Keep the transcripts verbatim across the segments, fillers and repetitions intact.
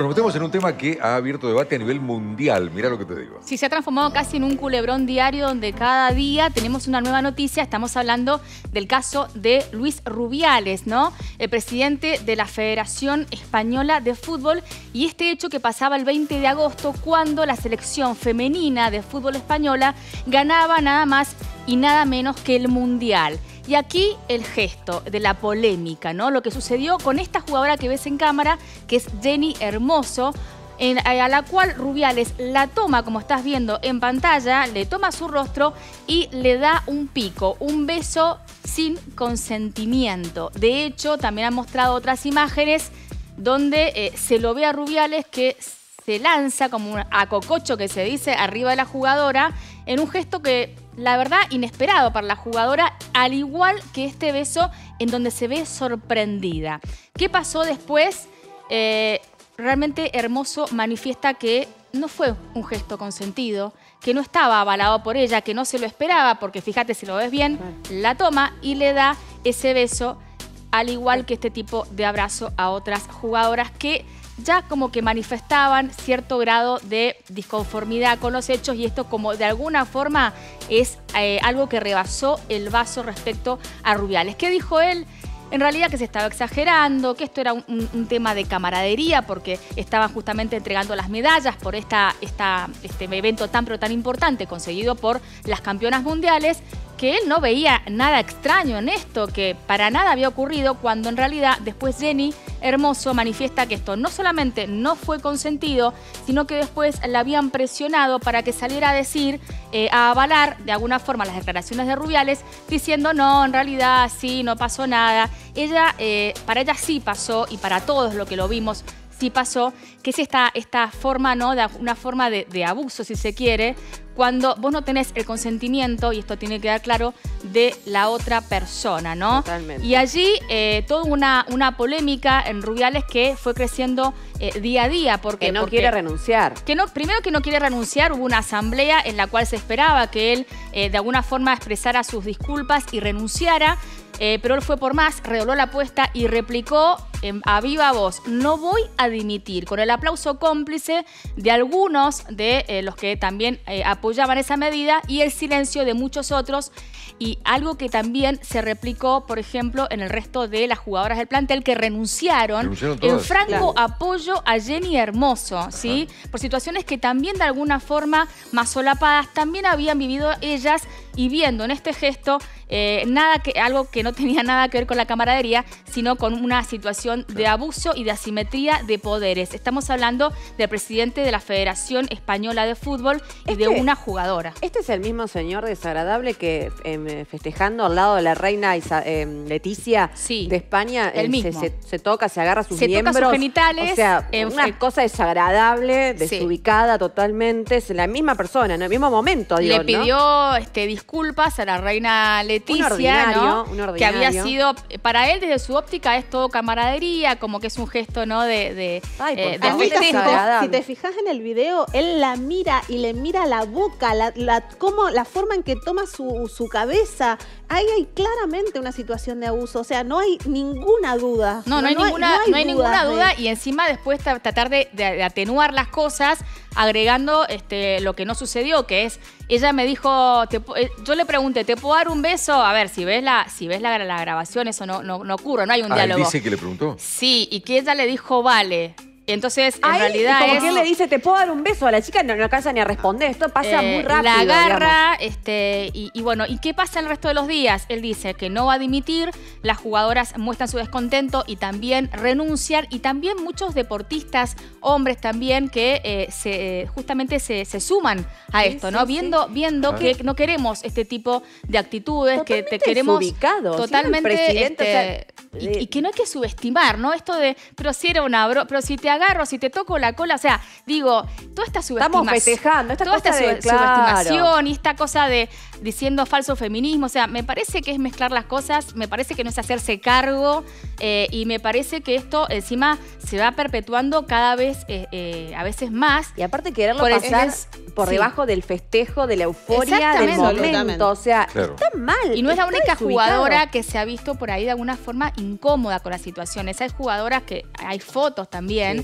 Pero nos metemos en un tema que ha abierto debate a nivel mundial. Mirá lo que te digo. Sí, se ha transformado casi en un culebrón diario donde cada día tenemos una nueva noticia. Estamos hablando del caso de Luis Rubiales, ¿no? El presidente de la Federación Española de Fútbol. Y este hecho que pasaba el veinte de agosto cuando la selección femenina de fútbol española ganaba nada más y nada menos que el Mundial. Y aquí el gesto de la polémica, ¿no? Lo que sucedió con esta jugadora que ves en cámara, que es Jenny Hermoso, en, a la cual Rubiales la toma, como estás viendo en pantalla, le toma su rostro y le da un pico, un beso sin consentimiento. De hecho, también han mostrado otras imágenes donde eh, se lo ve a Rubiales que se lanza como un acococho, que se dice, arriba de la jugadora, en un gesto que, la verdad, inesperado para la jugadora, al igual que este beso en donde se ve sorprendida. ¿Qué pasó después? Eh, realmente Hermoso manifiesta que no fue un gesto consentido, que no estaba avalado por ella, que no se lo esperaba, porque fíjate, si lo ves bien, la toma y le da ese beso, al igual que este tipo de abrazo a otras jugadoras que ya como que manifestaban cierto grado de disconformidad con los hechos, y esto como de alguna forma es eh, algo que rebasó el vaso respecto a Rubiales. ¿Qué dijo él? En realidad que se estaba exagerando, que esto era un, un, un tema de camaradería porque estaban justamente entregando las medallas por esta, esta, este evento tan pero tan importante conseguido por las campeonas mundiales, que él no veía nada extraño en esto, que para nada había ocurrido, cuando en realidad después Jenny Hermoso manifiesta que esto no solamente no fue consentido, sino que después la habían presionado para que saliera a decir, eh, a avalar de alguna forma las declaraciones de Rubiales, diciendo no, en realidad sí, no pasó nada. Ella, eh, para ella sí pasó, y para todos lo que lo vimos, sí pasó, que es esta, esta forma, ¿no? De una forma de, de abuso, si se quiere, cuando vos no tenés el consentimiento, y esto tiene que quedar claro, de la otra persona, ¿no? Totalmente. Y allí eh, toda una, una polémica en Rubiales que fue creciendo eh, día a día. Porque, que no porque, quiere renunciar. Que no, primero que no quiere renunciar, hubo una asamblea en la cual se esperaba que él eh, de alguna forma expresara sus disculpas y renunciara, eh, pero él fue por más, redobló la apuesta y replicó eh, a viva voz: no voy a dimitir, con el aplauso cómplice de algunos de eh, los que también eh, apoyaban esa medida y el silencio de muchos otros. Y algo que también se replicó, por ejemplo, en el resto de las jugadoras del plantel que renunciaron, renunciaron en franco claro. apoyo a Jenny Hermoso, ¿sí? Por situaciones que también de alguna forma, más solapadas, también habían vivido ellas, y viendo en este gesto eh, nada que, algo que no tenía nada que ver con la camaradería, sino con una situación de abuso y de asimetría de poderes. Estamos hablando del presidente de la Federación Española de Fútbol y este, de una jugadora. Este es el mismo señor desagradable que eh, festejando al lado de la reina Isa, eh, Leticia sí, de España, el mismo. Se, se, se toca, se agarra sus se miembros. Toca sus genitales. O sea, en, una en, cosa desagradable, desubicada sí. totalmente. Es la misma persona, en el mismo momento, digo, Le pidió ¿no? este, disculpas a la reina Leticia, un ordinario, ¿no? un ordinario. Que había sido, para él desde su óptica es todo camaradería, como que es un gesto, ¿no? De, de, Ay, eh, de festejo. Si te fijas en el video, él la mira y le mira la boca, la, la, cómo, la forma en que toma su, su cabeza. Ahí hay claramente una situación de abuso, o sea, no hay ninguna duda. No, no, no, hay, no, ninguna, hay, no, hay, no hay ninguna duda de... y encima después tratar de, de, de atenuar las cosas agregando este, lo que no sucedió, que es, ella me dijo, te, yo le pregunté, ¿te puedo dar un beso? A ver, si ves la, si ves la, la grabación, eso no, no, no ocurre, no hay un ah, diálogo. ¿Él dice que le preguntó? Sí, y que ella le dijo, vale. Entonces, en Ay, realidad como es... que él le dice, ¿te puedo dar un beso? A la chica no, no alcanza ni a responder. Esto pasa eh, muy rápido, la agarra, digamos. este, y, y bueno, ¿y qué pasa el resto de los días? Él dice que no va a dimitir, las jugadoras muestran su descontento y también renuncian, y también muchos deportistas, hombres también, que eh, se, justamente se, se suman a esto, sí, ¿no? Sí, viendo sí. viendo ah. que no queremos este tipo de actitudes, totalmente que te queremos... Desubicado, totalmente presidente, este, o sea, y, y que no hay que subestimar, ¿no? Esto de, pero si era una bro, pero si te agarro, si te toco la cola, o sea, digo, toda esta subestimación. Estamos festejando, esta toda cosa esta de, subestimación claro. y esta cosa de diciendo falso feminismo, o sea, me parece que es mezclar las cosas, me parece que no es hacerse cargo, eh, y me parece que esto encima se va perpetuando cada vez, eh, eh, a veces más. Y aparte quererlo por pasar es, por sí. debajo del festejo, de la euforia, del momento, o sea, claro. está mal. Y no es la única desubicado. jugadora que se ha visto por ahí de alguna forma incómoda con las situaciones. Hay jugadoras que, hay fotos también, sí.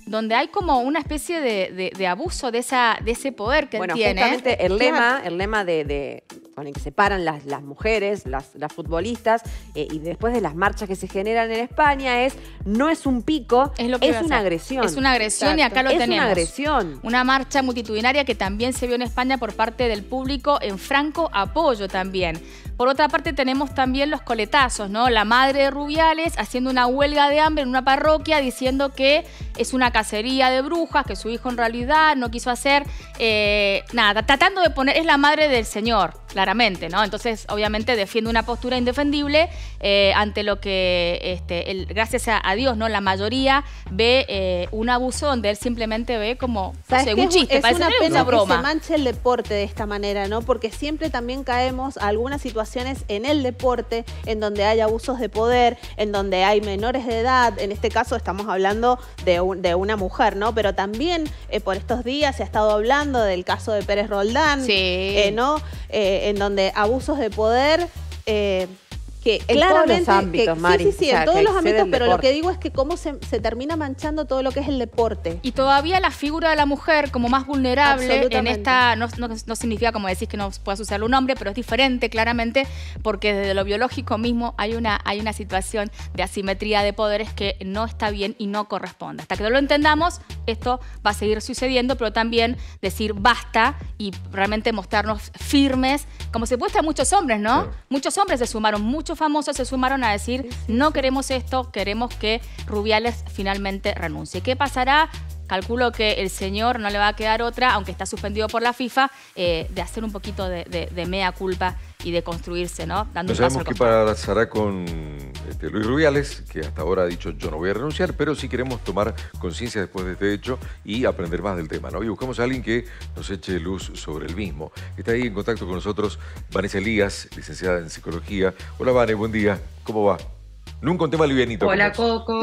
donde hay como una especie de, de, de abuso de, esa, de ese poder que bueno, él tiene. Justamente el lema, el lema de, de con el que se paran las, las mujeres, las, las futbolistas, eh, y después de las marchas que se generan en España es, no es un pico, es, lo que es una agresión. Es una agresión. Exacto. Y acá lo es tenemos. Es una agresión. Una marcha multitudinaria que también se vio en España por parte del público en franco apoyo también. Por otra parte tenemos también los coletazos, ¿no? La madre de Rubiales haciendo una huelga de hambre en una parroquia diciendo que es una cacería de brujas, que su hijo en realidad no quiso hacer eh, nada, tratando de poner, es la madre del señor, claramente, ¿no? Entonces, obviamente, defiende una postura indefendible eh, ante lo que, este, el, gracias a, a Dios, ¿no? La mayoría ve eh, un abuso donde él simplemente ve como, no sé, un chiste, es parece una pena una broma. Que se manche el deporte de esta manera, ¿no? Porque siempre también caemos a algunas situaciones en el deporte en donde hay abusos de poder, en donde hay menores de edad. En este caso estamos hablando de, un, de una mujer, ¿no? Pero también eh, por estos días se ha estado hablando del caso de Pérez Roldán, sí. eh, ¿no? Eh, en donde abusos de poder... Eh, que en claramente, todos los ámbitos, que, Mari. Sí, sí, sí, o sea, en todos los ámbitos, pero deporte. lo que digo es que cómo se, se termina manchando todo lo que es el deporte. Y todavía la figura de la mujer como más vulnerable en esta, no, no, no significa como decís que no pueda suceder un hombre, pero es diferente claramente porque desde lo biológico mismo hay una, hay una situación de asimetría de poderes que no está bien y no corresponde. Hasta que no lo entendamos, esto va a seguir sucediendo, pero también decir basta y realmente mostrarnos firmes, como se muestra a muchos hombres, ¿no? Sí. Muchos hombres se sumaron, muchos famosos se sumaron a decir, sí, sí, no sí. queremos esto, queremos que Rubiales finalmente renuncie. ¿Qué pasará? Calculo que el señor no le va a quedar otra, aunque está suspendido por la FIFA, eh, de hacer un poquito de, de, de mea culpa y de construirse, ¿no? Dando no un paso sabemos qué pasará con este, Luis Rubiales, que hasta ahora ha dicho yo no voy a renunciar, pero sí queremos tomar conciencia después de este hecho y aprender más del tema, ¿no? Y buscamos a alguien que nos eche luz sobre el mismo. Está ahí en contacto con nosotros Vanessa Elías, licenciada en Psicología. Hola, Vane, buen día. ¿Cómo va? Nunca un tema livianito. Hola, Coco.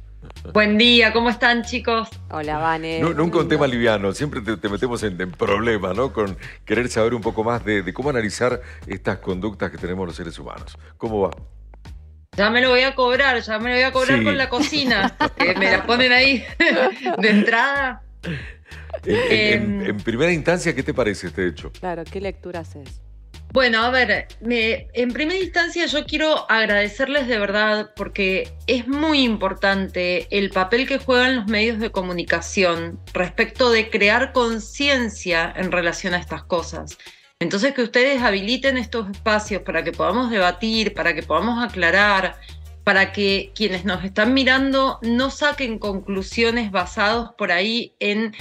Buen día, ¿cómo están, chicos? Hola, Vane. No, nunca un tema liviano, siempre te, te metemos en, en problemas, ¿no? Con querer saber un poco más de, de cómo analizar estas conductas que tenemos los seres humanos. ¿Cómo va? Ya me lo voy a cobrar, ya me lo voy a cobrar sí. con la cocina, que me la ponen ahí de entrada. En, eh, en, en primera instancia, ¿qué te parece este hecho? Claro, ¿qué lectura haces? Bueno, a ver, me, en primera instancia yo quiero agradecerles de verdad porque es muy importante el papel que juegan los medios de comunicación respecto de crear conciencia en relación a estas cosas. Entonces que ustedes habiliten estos espacios para que podamos debatir, para que podamos aclarar, para que quienes nos están mirando no saquen conclusiones basadas por ahí en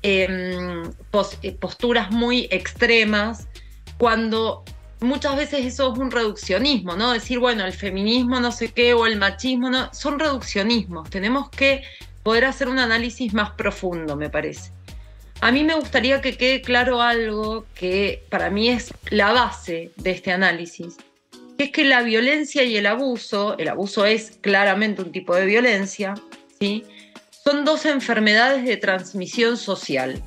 eh, posturas muy extremas, cuando muchas veces eso es un reduccionismo, ¿no? Decir, bueno, el feminismo no sé qué o el machismo, no, son reduccionismos. Tenemos que poder hacer un análisis más profundo, me parece. A mí me gustaría que quede claro algo que para mí es la base de este análisis, que es que la violencia y el abuso, el abuso es claramente un tipo de violencia, ¿sí? Son dos enfermedades de transmisión social.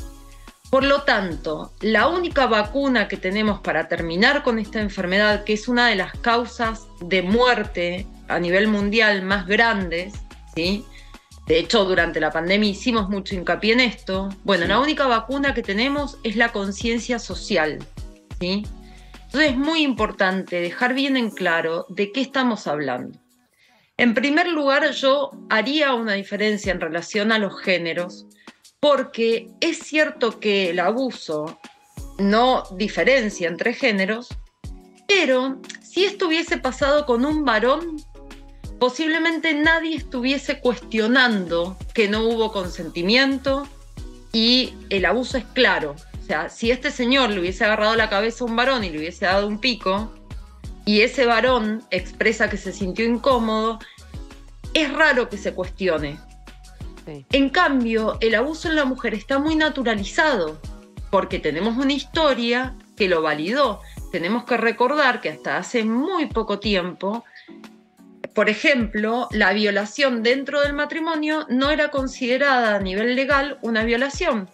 Por lo tanto, la única vacuna que tenemos para terminar con esta enfermedad, que es una de las causas de muerte a nivel mundial más grandes, ¿sí? De hecho, durante la pandemia hicimos mucho hincapié en esto. Bueno, sí. La única vacuna que tenemos es la conciencia social, ¿sí? Entonces es muy importante dejar bien en claro de qué estamos hablando. En primer lugar, yo haría una diferencia en relación a los géneros, porque es cierto que el abuso no diferencia entre géneros, pero si esto hubiese pasado con un varón, posiblemente nadie estuviese cuestionando que no hubo consentimiento y el abuso es claro. O sea, si este señor le hubiese agarrado la cabeza a un varón y le hubiese dado un pico, y ese varón expresa que se sintió incómodo, es raro que se cuestione. Sí. En cambio, el abuso en la mujer está muy naturalizado, porque tenemos una historia que lo validó. Tenemos que recordar que hasta hace muy poco tiempo, por ejemplo, la violación dentro del matrimonio no era considerada a nivel legal una violación,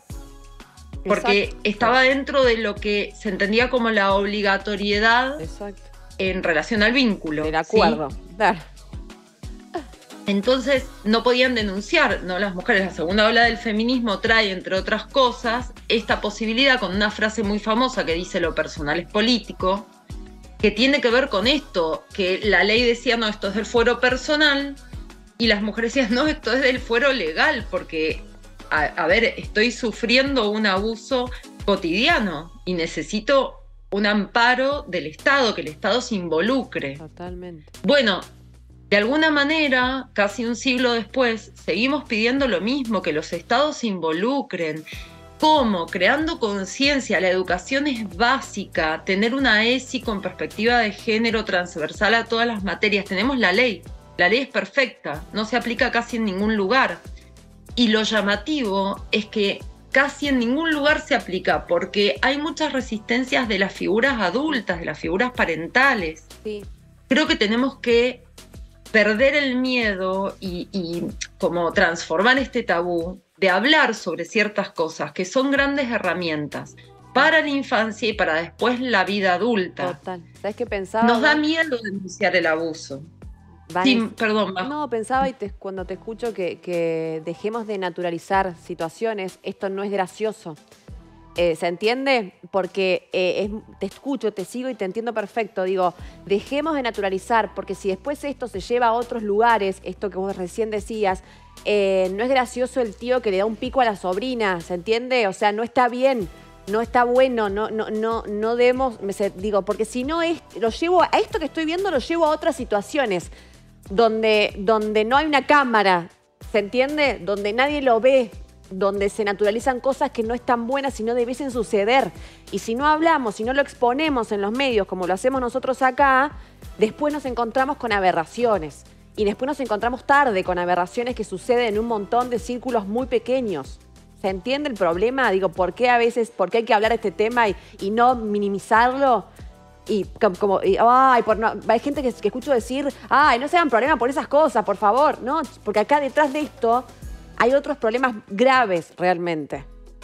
porque Exacto. estaba dentro de lo que se entendía como la obligatoriedad Exacto. en relación al vínculo. Del acuerdo, ¿sí? Claro. Entonces no podían denunciar, ¿no? Las mujeres. La segunda ola del feminismo trae, entre otras cosas, esta posibilidad con una frase muy famosa que dice lo personal es político, que tiene que ver con esto, que la ley decía, no, esto es del fuero personal, y las mujeres decían, no, esto es del fuero legal, porque, a, a ver, estoy sufriendo un abuso cotidiano y necesito un amparo del Estado, que el Estado se involucre. Totalmente. Bueno, de alguna manera, casi un siglo después, seguimos pidiendo lo mismo, que los estados se involucren. ¿Cómo? Creando conciencia. La educación es básica, tener una E S I con perspectiva de género transversal a todas las materias. Tenemos la ley, la ley es perfecta, no se aplica casi en ningún lugar. Y lo llamativo es que casi en ningún lugar se aplica, porque hay muchas resistencias de las figuras adultas, de las figuras parentales. Sí. Creo que tenemos que perder el miedo y, y como transformar este tabú de hablar sobre ciertas cosas que son grandes herramientas para la infancia y para después la vida adulta. Total. ¿Sabes qué pensaba? Nos da miedo denunciar el abuso. Vanessa, Sí, perdón. Bajo. No, pensaba y te, cuando te escucho que, que dejemos de naturalizar situaciones, esto no es gracioso. Eh, ¿Se entiende? Porque eh, es, te escucho, te sigo y te entiendo perfecto. Digo, dejemos de naturalizar, porque si después esto se lleva a otros lugares, esto que vos recién decías, eh, no es gracioso el tío que le da un pico a la sobrina, ¿se entiende? O sea, no está bien, no está bueno, no, no, no, no debemos, me se, digo, porque si no es, lo llevo a esto que estoy viendo, lo llevo a otras situaciones donde, donde no hay una cámara, ¿se entiende? Donde nadie lo ve, donde se naturalizan cosas que no están buenas y no debiesen suceder. Y si no hablamos, si no lo exponemos en los medios como lo hacemos nosotros acá, después nos encontramos con aberraciones. Y después nos encontramos tarde con aberraciones que suceden en un montón de círculos muy pequeños. ¿Se entiende el problema? Digo, ¿por qué a veces, por qué hay que hablar de este tema y, y no minimizarlo? Y como, y, ay, por no, hay gente que, que escucho decir, ay, no se hagan problema por esas cosas, por favor. No, porque acá detrás de esto hay otros problemas graves realmente.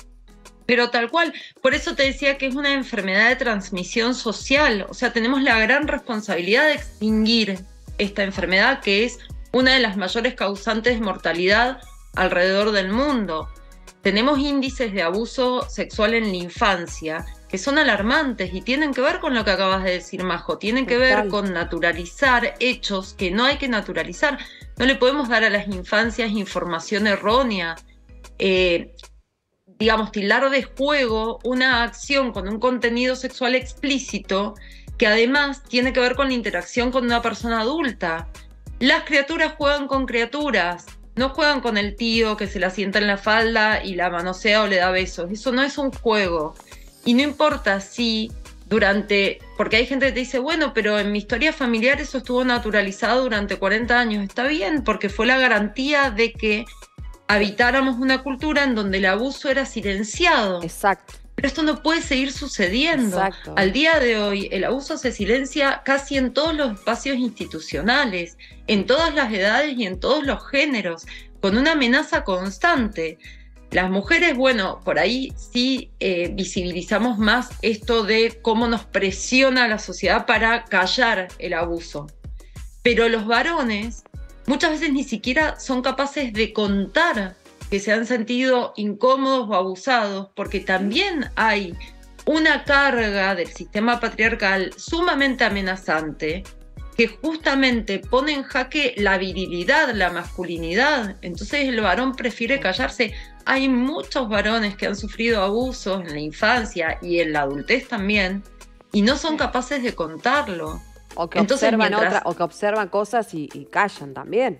Pero tal cual, por eso te decía que es una enfermedad de transmisión social. O sea, tenemos la gran responsabilidad de extinguir esta enfermedad, que es una de las mayores causantes de mortalidad alrededor del mundo. Tenemos índices de abuso sexual en la infancia que son alarmantes y tienen que ver con lo que acabas de decir, Majo. Tienen que ver con naturalizar hechos que no hay que naturalizar. No le podemos dar a las infancias información errónea. Eh, digamos, tildar de juego una acción con un contenido sexual explícito que además tiene que ver con la interacción con una persona adulta. Las criaturas juegan con criaturas, no juegan con el tío que se la sienta en la falda y la manosea o le da besos. Eso no es un juego. Y no importa si durante... Porque hay gente que te dice, bueno, pero en mi historia familiar eso estuvo naturalizado durante cuarenta años. Está bien, porque fue la garantía de que habitáramos una cultura en donde el abuso era silenciado. Exacto. Pero esto no puede seguir sucediendo. Exacto. Al día de hoy, el abuso se silencia casi en todos los espacios institucionales, en todas las edades y en todos los géneros, con una amenaza constante. Las mujeres, bueno, por ahí sí eh, visibilizamos más esto de cómo nos presiona la sociedad para callar el abuso. Pero los varones muchas veces ni siquiera son capaces de contar que se han sentido incómodos o abusados, porque también hay una carga del sistema patriarcal sumamente amenazante que justamente pone en jaque la virilidad, la masculinidad. Entonces el varón prefiere callarse. Hay muchos varones que han sufrido abusos en la infancia y en la adultez también, y no son capaces de contarlo. O que, Entonces, observan, mientras... otra, o que observan cosas y, y callan también.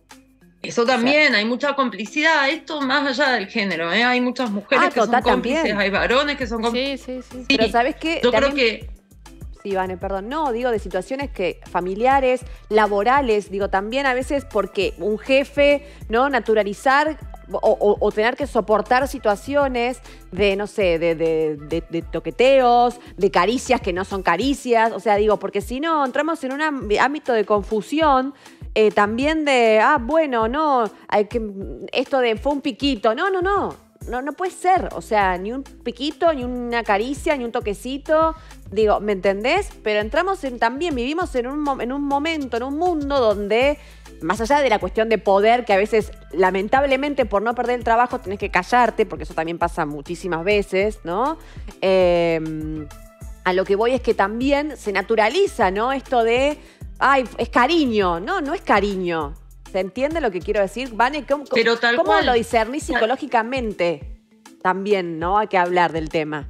Eso también, o sea, hay mucha complicidad, esto más allá del género, ¿eh? Hay muchas mujeres ah, que total, son cómplices, también. hay varones que son cómplices. Sí, sí, sí. Sí, pero ¿sabes qué? Yo también... creo que... Sí, Vane, perdón. No, digo, de situaciones que familiares, laborales, digo, también a veces porque un jefe, ¿no? Naturalizar o, o, o tener que soportar situaciones de, no sé, de, de, de, de toqueteos, de caricias que no son caricias. O sea, digo, porque si no, entramos en un ámbito de confusión. Eh, también de, ah, bueno, no, hay que, esto de fue un piquito. No, no, no, no, no puede ser. O sea, ni un piquito, ni una caricia, ni un toquecito. Digo, ¿me entendés? Pero entramos en, también vivimos en un, en un momento, en un mundo donde más allá de la cuestión de poder, que a veces, lamentablemente, por no perder el trabajo, tenés que callarte, porque eso también pasa muchísimas veces, ¿no? Eh, a lo que voy es que también se naturaliza, ¿no? Esto de, ay, es cariño. No, no es cariño. ¿Se entiende lo que quiero decir? Vane, ¿cómo, Pero tal ¿cómo cual. lo discernís psicológicamente? También, ¿no? Hay que hablar del tema.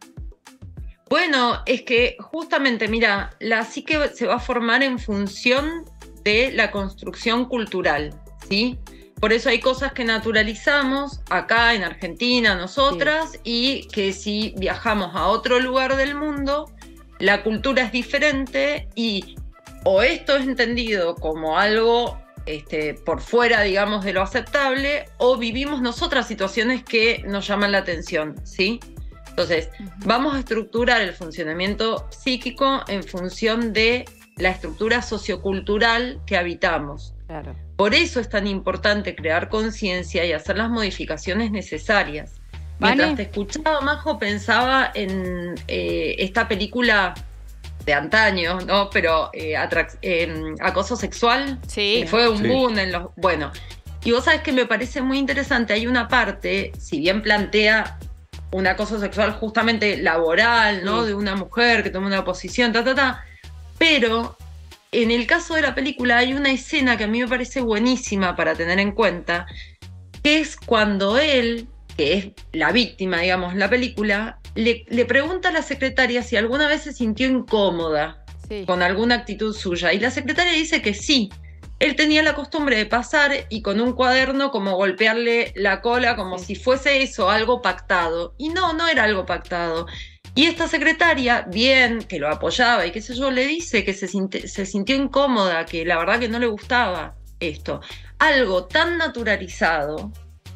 Bueno, es que justamente, mira, la psique se va a formar en función de la construcción cultural, ¿sí? Por eso hay cosas que naturalizamos acá en Argentina, nosotras, sí. Y que si viajamos a otro lugar del mundo, la cultura es diferente y o esto es entendido como algo este, por fuera, digamos, de lo aceptable, o vivimos nosotras situaciones que nos llaman la atención, ¿sí? Entonces, uh-huh. vamos a estructurar el funcionamiento psíquico en función de la estructura sociocultural que habitamos. Claro. Por eso es tan importante crear conciencia y hacer las modificaciones necesarias. ¿Vale? Mientras te escuchaba, Majo, pensaba en eh, esta película de antaño, ¿no? Pero eh, eh, acoso sexual, sí. que fue un sí. boom en los... Bueno, y vos sabés que me parece muy interesante, hay una parte, si bien plantea un acoso sexual justamente laboral, ¿no? Sí. De una mujer que toma una posición, ta, ta, ta, pero en el caso de la película hay una escena que a mí me parece buenísima para tener en cuenta, que es cuando él, que es la víctima, digamos, en la película, le, le pregunta a la secretaria si alguna vez se sintió incómoda sí. con alguna actitud suya, y la secretaria dice que sí. Él tenía la costumbre de pasar y con un cuaderno como golpearle la cola como sí. si fuese eso, algo pactado. Y no, no era algo pactado. Y esta secretaria, bien, que lo apoyaba y qué sé yo, le dice que se, sint- se sintió incómoda, que la verdad que no le gustaba esto. Algo tan naturalizado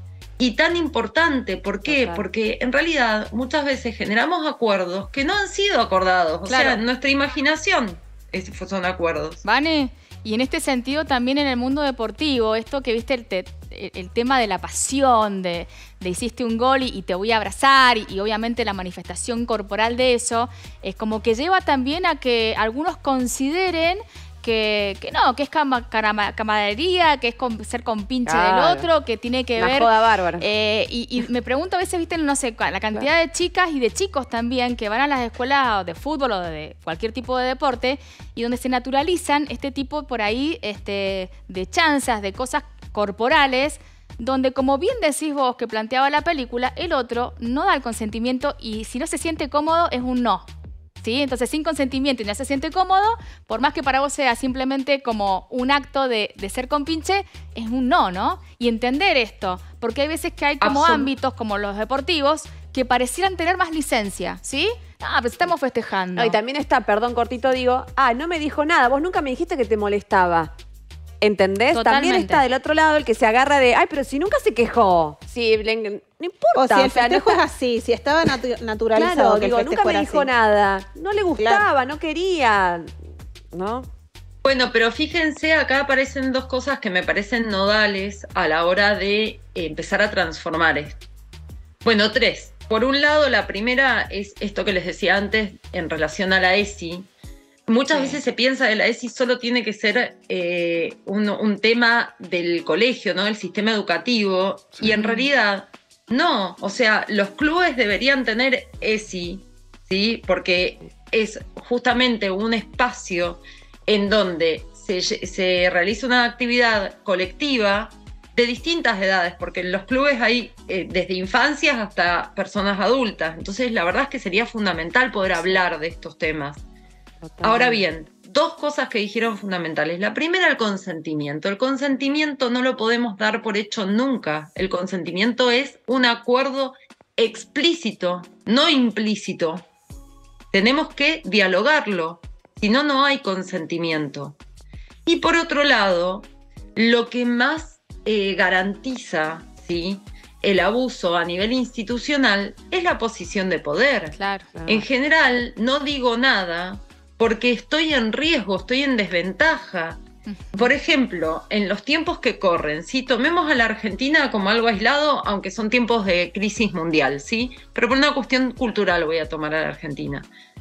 y tan importante. ¿Por qué? Total. Porque en realidad muchas veces generamos acuerdos que no han sido acordados. O claro. sea, nuestra imaginación son acuerdos. Vane, y en este sentido también en el mundo deportivo, esto que viste el, te, el tema de la pasión, de, de hiciste un gol y, y te voy a abrazar, y, y obviamente la manifestación corporal de eso, es como que lleva también a que algunos consideren que, que no, que es cama, carama, camaradería, que es con, ser compinche claro. del otro, que tiene que Una ver... joda bárbara. Eh, y, y me pregunto a veces, viste, no sé, la cantidad claro. de chicas y de chicos también que van a las escuelas de fútbol o de cualquier tipo de deporte y donde se naturalizan este tipo por ahí este, de chanzas, de cosas corporales, donde como bien decís vos que planteaba la película, el otro no da el consentimiento y si no se siente cómodo es un no. ¿Sí? Entonces, sin consentimiento y no se siente cómodo, por más que para vos sea simplemente como un acto de, de ser compinche, es un no, ¿no? Y entender esto, porque hay veces que hay como Absolut- ámbitos, como los deportivos, que parecieran tener más licencia, ¿sí? Ah, pero estamos festejando. No, y también está, perdón, cortito digo, ah, no me dijo nada, vos nunca me dijiste que te molestaba. ¿Entendés? Totalmente. También está del otro lado el que se agarra de, ay, pero si nunca se quejó. Si, le, no importa. O si el o sea, festejo no, es así, si estaba natu- naturalizado claro, que digo, el nunca me fuera dijo así. nada. No le gustaba, Claro. no quería, ¿no? Bueno, pero fíjense, acá aparecen dos cosas que me parecen nodales a la hora de eh, empezar a transformar esto. Bueno, tres. Por un lado, la primera es esto que les decía antes en relación a la E S I. Muchas sí. veces se piensa que la E S I solo tiene que ser eh, un, un tema del colegio, ¿no? Del sistema educativo. Sí. Y en realidad, no. O sea, los clubes deberían tener E S I, ¿sí? Porque es justamente un espacio en donde se, se realiza una actividad colectiva de distintas edades, porque en los clubes hay eh, desde infancias hasta personas adultas. Entonces, la verdad es que sería fundamental poder hablar de estos temas. Totalmente. Ahora bien, dos cosas que dijeron fundamentales. La primera, el consentimiento. El consentimiento no lo podemos dar por hecho nunca. El consentimiento es un acuerdo explícito, no implícito. Tenemos que dialogarlo, si no, no hay consentimiento. Y por otro lado, lo que más eh, garantiza, ¿sí?, el abuso a nivel institucional es la posición de poder. Claro, claro. En general, no digo nada porque estoy en riesgo, estoy en desventaja. Por ejemplo, en los tiempos que corren, ¿sí? Tomemos a la Argentina como algo aislado, aunque son tiempos de crisis mundial, ¿sí? Pero por una cuestión cultural voy a tomar a la Argentina.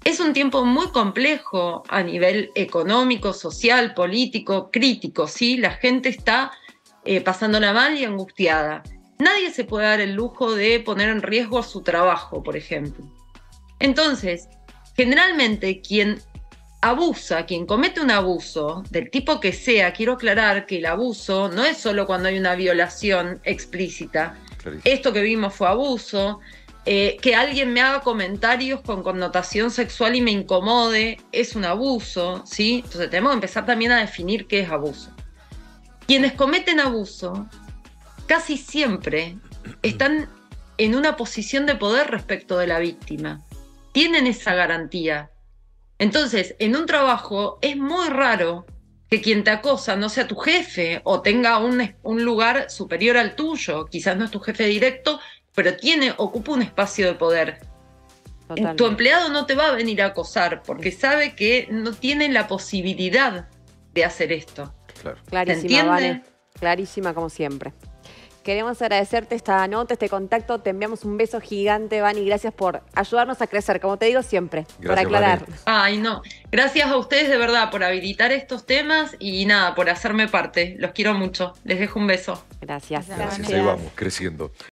Es un tiempo muy complejo a nivel económico, social, político, crítico, ¿sí? La gente está eh, pasándola mal y angustiada. Nadie se puede dar el lujo de poner en riesgo su trabajo, por ejemplo. Entonces, generalmente quien abusa, quien comete un abuso, del tipo que sea, quiero aclarar que el abuso no es solo cuando hay una violación explícita. Clarísimo. Esto que vimos fue abuso. Eh, que alguien me haga comentarios con connotación sexual y me incomode es un abuso, ¿sí? Entonces tenemos que empezar también a definir qué es abuso. Quienes cometen abuso casi siempre están en una posición de poder respecto de la víctima. Tienen esa garantía. Entonces, en un trabajo es muy raro que quien te acosa no sea tu jefe o tenga un, un lugar superior al tuyo. Quizás no es tu jefe directo, pero tiene, ocupa un espacio de poder. Totalmente. Tu empleado no te va a venir a acosar porque sabe que no tiene la posibilidad de hacer esto. Claro. Clarísima, Vane. Clarísima como siempre. Queremos agradecerte esta nota, este contacto. Te enviamos un beso gigante, Vani. Gracias por ayudarnos a crecer, como te digo siempre, gracias, por aclarar. Vani. Ay, no. Gracias a ustedes de verdad por habilitar estos temas y nada, por hacerme parte. Los quiero mucho. Les dejo un beso. Gracias. Gracias. Gracias. Ahí vamos, creciendo.